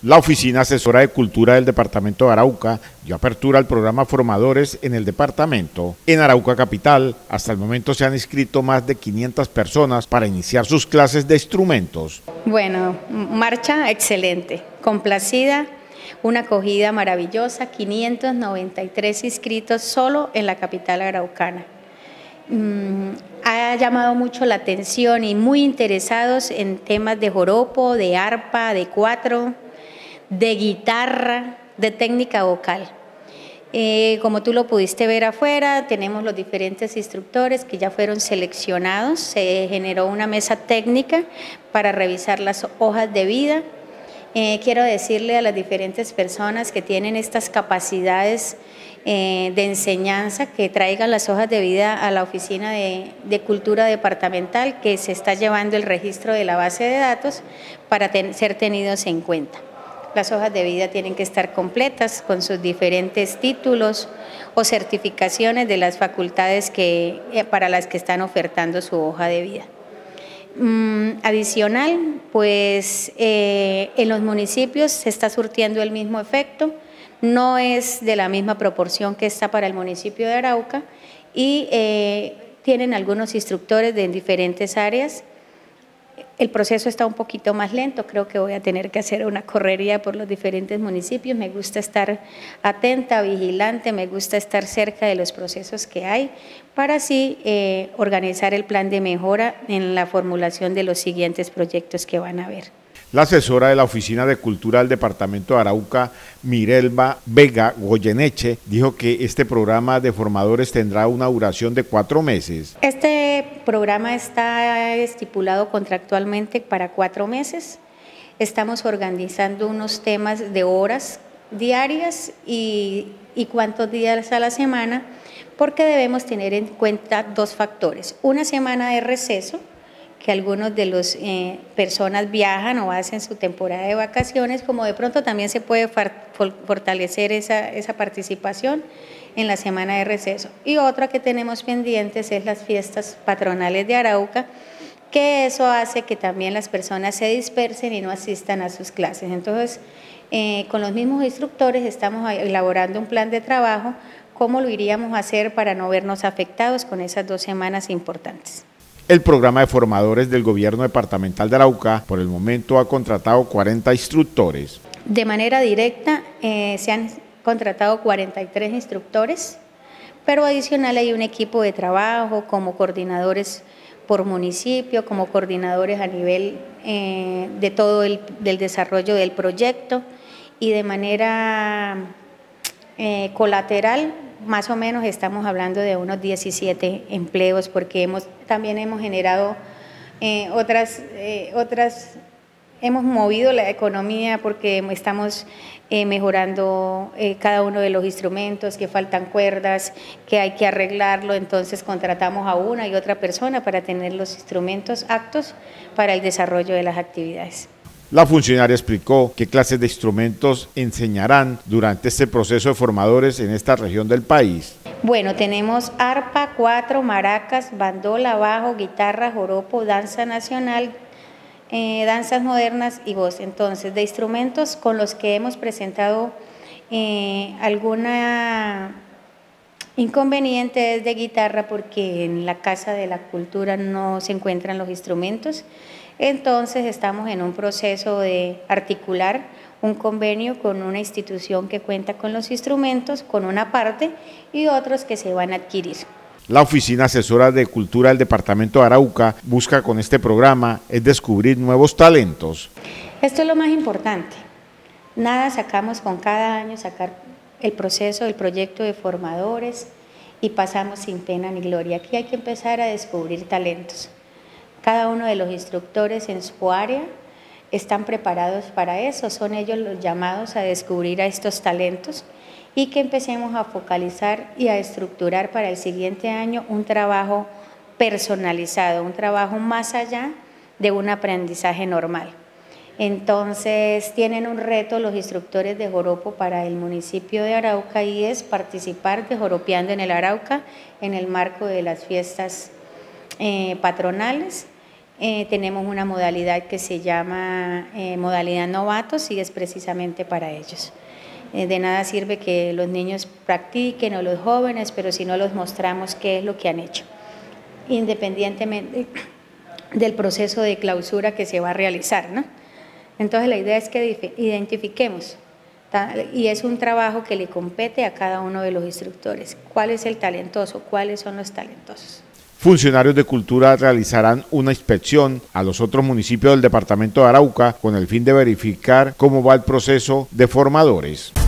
La Oficina Asesora de Cultura del Departamento de Arauca dio apertura al programa Formadores en el departamento. En Arauca Capital, hasta el momento se han inscrito más de 500 personas para iniciar sus clases de instrumentos. Bueno, marcha excelente, complacida, una acogida maravillosa, 593 inscritos solo en la capital araucana. Ha llamado mucho la atención y muy interesados en temas de joropo, de arpa, de cuatro, de guitarra, de técnica vocal. Como tú lo pudiste ver afuera, tenemos los diferentes instructores que ya fueron seleccionados, se generó una mesa técnica para revisar las hojas de vida. Quiero decirle a las diferentes personas que tienen estas capacidades de enseñanza que traigan las hojas de vida a la Oficina de Cultura Departamental, que se está llevando el registro de la base de datos para ser tenidos en cuenta. Las hojas de vida tienen que estar completas con sus diferentes títulos o certificaciones de las facultades para las que están ofertando su hoja de vida. Adicional, pues en los municipios se está surtiendo el mismo efecto, no es de la misma proporción que está para el municipio de Arauca y tienen algunos instructores de diferentes áreas. El proceso está un poquito más lento, creo que voy a tener que hacer una correría por los diferentes municipios. Me gusta estar atenta, vigilante, me gusta estar cerca de los procesos que hay para así organizar el plan de mejora en la formulación de los siguientes proyectos que van a haber. La asesora de la Oficina de Cultura del Departamento de Arauca, Mirelba Vega Goyeneche, dijo que este programa de formadores tendrá una duración de 4 meses. Este programa está estipulado contractualmente para 4 meses. Estamos organizando unos temas de horas diarias y cuántos días a la semana, porque debemos tener en cuenta 2 factores. Una semana de receso, que algunos de las personas viajan o hacen su temporada de vacaciones, como de pronto también se puede fortalecer esa participación en la semana de receso. Y otra que tenemos pendientes es las fiestas patronales de Arauca, que eso hace que también las personas se dispersen y no asistan a sus clases. Entonces, con los mismos instructores estamos elaborando un plan de trabajo, cómo lo iríamos a hacer para no vernos afectados con esas 2 semanas importantes. El programa de formadores del gobierno departamental de Arauca por el momento ha contratado 40 instructores. De manera directa se han contratado 43 instructores, pero adicional hay un equipo de trabajo como coordinadores por municipio, como coordinadores a nivel de todo del desarrollo del proyecto y de manera colateral. Más o menos estamos hablando de unos 17 empleos porque también hemos generado hemos movido la economía porque estamos mejorando cada uno de los instrumentos, que faltan cuerdas, que hay que arreglarlo, entonces contratamos a una y otra persona para tener los instrumentos aptos para el desarrollo de las actividades. La funcionaria explicó qué clases de instrumentos enseñarán durante este proceso de formadores en esta región del país. Bueno, tenemos arpa, cuatro, maracas, bandola, bajo, guitarra, joropo, danza nacional, danzas modernas y voz. Entonces, de instrumentos con los que hemos presentado alguna inconveniente es de guitarra porque en la Casa de la Cultura no se encuentran los instrumentos. Entonces estamos en un proceso de articular un convenio con una institución que cuenta con los instrumentos, con una parte y otros que se van a adquirir. La Oficina Asesora de Cultura del Departamento de Arauca busca con este programa es descubrir nuevos talentos. Esto es lo más importante. Nada sacamos con cada año, sacar el proceso, el proyecto de formadores y pasamos sin pena ni gloria. Aquí hay que empezar a descubrir talentos. Cada uno de los instructores en su área están preparados para eso, son ellos los llamados a descubrir a estos talentos y que empecemos a focalizar y a estructurar para el siguiente año un trabajo personalizado, un trabajo más allá de un aprendizaje normal. Entonces tienen un reto los instructores de joropo para el municipio de Arauca y es participar de Joropeando en el Arauca en el marco de las fiestas patronales Tenemos una modalidad que se llama modalidad novatos y es precisamente para ellos. De nada sirve que los niños practiquen o los jóvenes, pero si no los mostramos qué es lo que han hecho, independientemente del proceso de clausura que se va a realizar, ¿no? Entonces la idea es que identifiquemos, y es un trabajo que le compete a cada uno de los instructores. ¿Cuál es el talentoso? ¿Cuáles son los talentosos? Funcionarios de Cultura realizarán una inspección a los otros municipios del departamento de Arauca con el fin de verificar cómo va el proceso de formadores.